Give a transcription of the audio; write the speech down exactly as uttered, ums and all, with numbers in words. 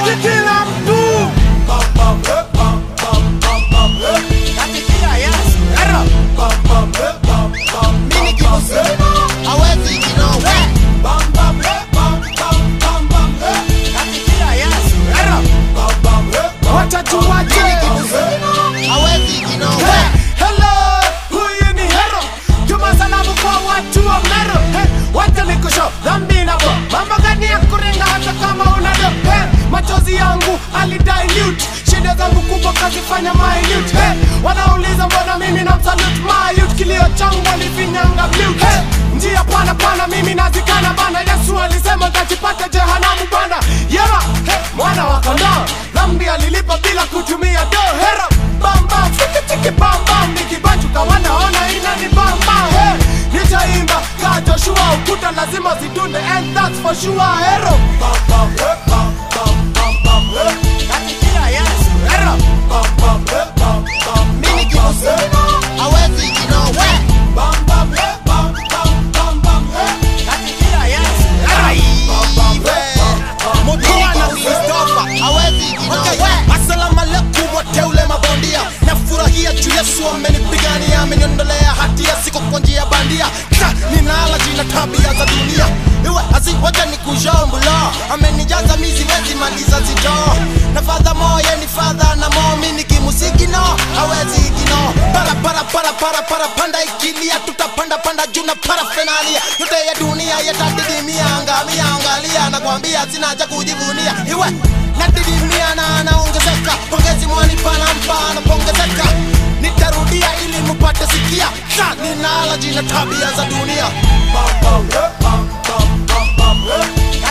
kila mtu. Katikia Yesu Error Mini kimusima hawezi kinowe. Katikia Yesu Error Watajuaje Mini kimusima hawezi kinowe. Hello, huyu ni hero. Tuma salamu kwa watu wa Mero. Hey, wacha nikusho dhambi na bo. Mambo gani ya kuringa hata kama unado. Hey, machozi yangu alidilute. Shida zangu kubwa kazifanya minute. Hey, wanauliza mbona mimi na msalute my youth. Kilio changu walifinyanga mute. Hey, njia pana pana mimi nazikana bana. Yesu alisema tajipata jehanamu bana. Yera, hey, mwana wa kondoo. Dhambi alilipa bila kutumia do. Hero, bam bam, tiki tiki bam bam. Nikibanjuka wanaona ina ni bam bam. Hey, nitaimba ka Joshua, ukuta lazima zidunde, and that's for sure. Hero, bam bam, bam bam bam bam. Katikia Yesu Error Bam bam, bam bam. Mini kimusima hawezi kinowe. Bam bam, bam bam bam bam. Katikia Yesu Error Mutua na Christopher hawezi kinowe. Assalamu alaikum wateule mabondia. Nafurahia juu Yesu amenipigania, ameniondolea hatia, siko kwa njia bandia. Ninala jina tabia za dunia. Iwe asiwaja ni kujombula. Amenijaza mizi wezi maliza zito. Na father moye ni father na momi ni kimusiki no. Hawezi kino. Para para para para para panda ikilia. Tutapanda panda juu na parafenalia. Yote ya dunia yatadidimia. Angamia angalia na kuambia sina cha kujivunia. Iwe nadidimia na anaongezeka. Pongezi mwani panampa na pongezeka. Nitarudia ili mupate sikia. Ninala jina tabia za dunia. Bam bam, bam bam bam bam.